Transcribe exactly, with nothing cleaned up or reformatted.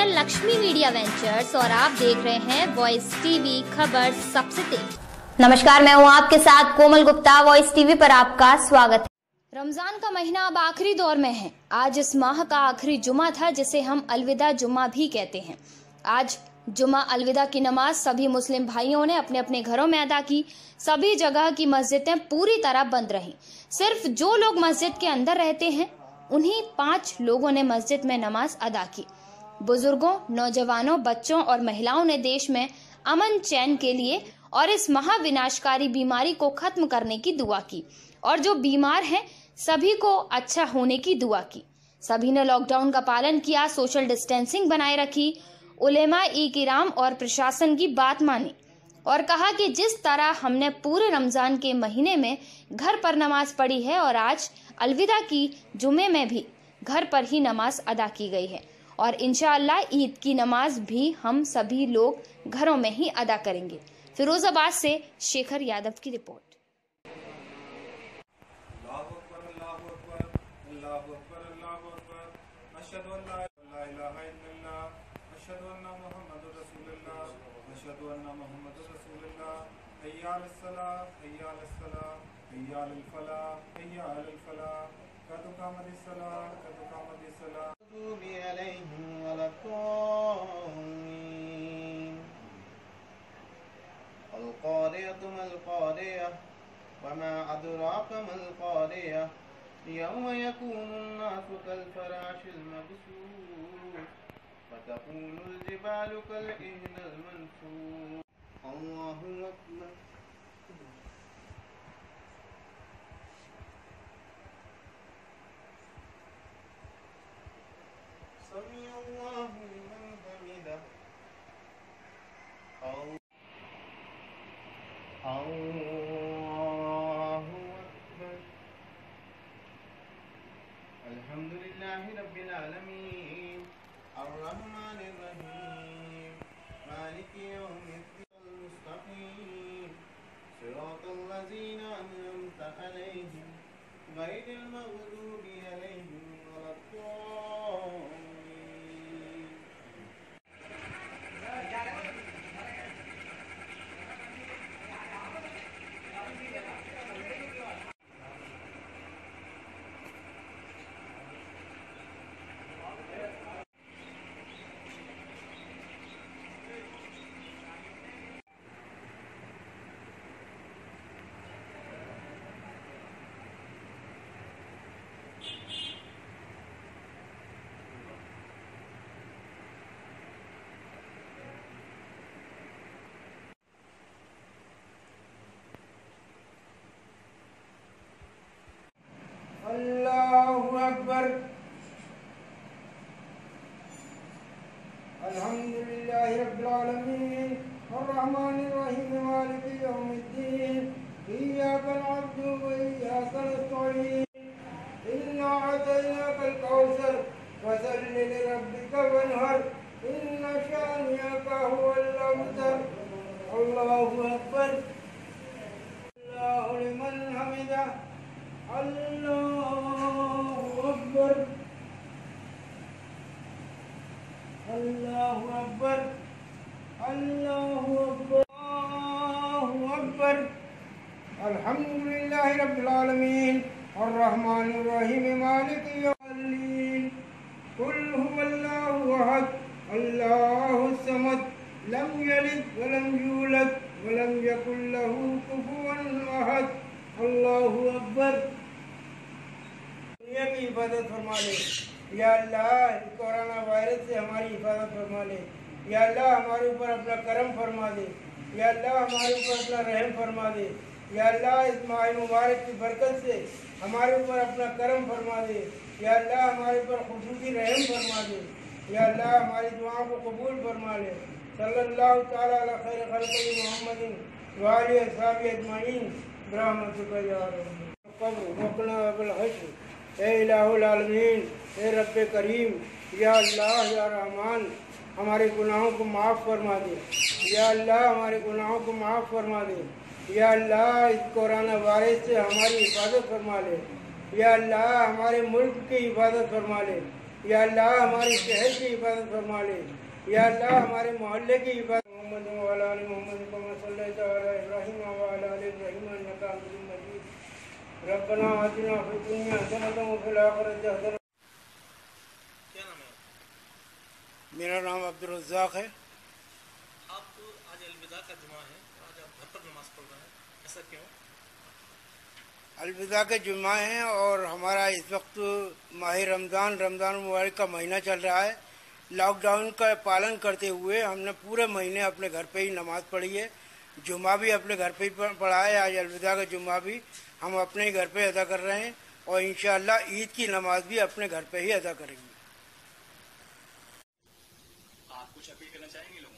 मैं Lakshmi media ventures और आप देख रहे हैं वॉइस टीवी, खबर सबसे तेज। नमस्कार, मैं हूं आपके साथ कोमल गुप्ता। वॉइस टीवी पर आपका स्वागत है। रमजान का महीना अब आखिरी दौर में है। आज इस माह का आखिरी जुमा था, जिसे हम अलविदा जुमा भी कहते हैं। आज जुमा अलविदा की नमाज सभी मुस्लिम भाइयों ने अपने अपने घरों में अदा की। सभी जगह की मस्जिदें पूरी तरह बंद रहीं। सिर्फ जो लोग मस्जिद के अंदर रहते हैं उन्हीं पांच लोगों ने मस्जिद में नमाज अदा की। बुजुर्गों, नौजवानों, बच्चों और महिलाओं ने देश में अमन चैन के लिए और इस महाविनाशकारी बीमारी को खत्म करने की दुआ की और जो बीमार हैं सभी को अच्छा होने की दुआ की। सभी ने लॉकडाउन का पालन किया, सोशल डिस्टेंसिंग बनाए रखी, उलेमा ई किराम और प्रशासन की बात मानी और कहा कि जिस तरह हमने पूरे रमजान के महीने में घर पर नमाज पढ़ी है और आज अलविदा की जुमे में भी घर पर ही नमाज अदा की गई है और इंशाअल्लाह ईद की नमाज भी हम सभी लोग घरों में ही अदा करेंगे। फिरोजाबाद से शेखर यादव की रिपोर्ट। القارية ما القارية وما أدراك ما القارية يوم يكون الناس كالفراش المبثوث وتكون الجبال كالعهن المنفوش الله أكبر سمع الله لمن حمده الله أكبر الحمد لله رب العالمين الرحمن الرحيم مالك يوم الدين المستقيم صراط الذين أنعمت عليهم غير المغضوب عليهم ولا الضالين. الله أكبر الحمد لله رب العالمين الرحمن الرحيم مالك يوم الدين إياك نعبد وإياك نستعين إنا أعطيناك الكوثر فصل لربك وانحر إن شانئك هو الأبتر. الله أكبر الله لمن حمده الله أكبر الله أكبر الله أكبر الله أكبر الحمد لله رب العالمين الرحمن الرحيم مالك يوم الدين قل هو الله أحد الله الصمد لم يلد ولم يولد ولم يكن له كفوا أحد. اللہ اکبر. دنیا کی حفاظت فرما لے یا اللہ، کورونا وائرس سے ہماری حفاظت فرما لے یا اللہ، ہمارے اوپر اپنا کرم فرما دے یا اللہ، ہمارے اوپر اپنا رحم فرما دے یا اللہ، اس ماہ مبارک کی برکت سے ہمارے اوپر اپنا کرم فرما دے یا اللہ، ہمارے اوپر خصوصی رحم فرما دے یا اللہ، ہماری دعاؤں کو قبول فرما لے. صلی اللہ تعالیٰ علی خیر خلقہ محمد وآلہ اصحابہ اجمعین برحمتک یا رب. قبر وقنا بالحشر. اے الہ العالمین، اے رب کریم، یا اللہ یا رحمان، ہمارے گناہوں کو معاف فرما دے یا اللہ، ہمارے گناہوں کو معاف فرما دے یا اللہ، اس کورونا وائرس سے ہماری حفاظت فرما لے یا اللہ، ہمارے ملک کی حفاظت فرما لے या अल्लाह हमारी शहर की हिफाजत फरमा ले। या अल्लाह हमारे मोहल्ले की हिफाजत। मोहम्मद व अला आलि मोहम्मद कमा सल्लैता अला इब्राहीम व अला आलि इब्राहीम इन्नका हमीदुम मजीद। रब्बना आतिना फिद दुनिया हसनतन व फिल आखिरति हसनतन। क्या नाम है? मेरा नाम अब्दुल रज़्ज़ाक है। आप आज अलविदा का जुमा है, आज आप घर पर नमाज पढ़ रहे हैं, ऐसा क्यों? अलविदा के जुम्मा हैं और हमारा इस वक्त माह रमज़ान रमज़ान मुबारक का महीना चल रहा है। लॉकडाउन का पालन करते हुए हमने पूरे महीने अपने घर पे ही नमाज पढ़ी है। जुम्मा भी अपने घर पे ही पढ़ा है। आज अलविदा का जुम्मा भी हम अपने ही घर पे अदा कर रहे हैं और इंशाअल्लाह ईद की नमाज भी अपने घर पे ही अदा करेंगे। आप कुछ अपील करना चाहेंगे लोग?